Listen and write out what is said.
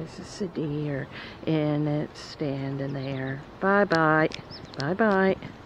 There's just a deer, and it's standing there. Bye-bye. Bye-bye.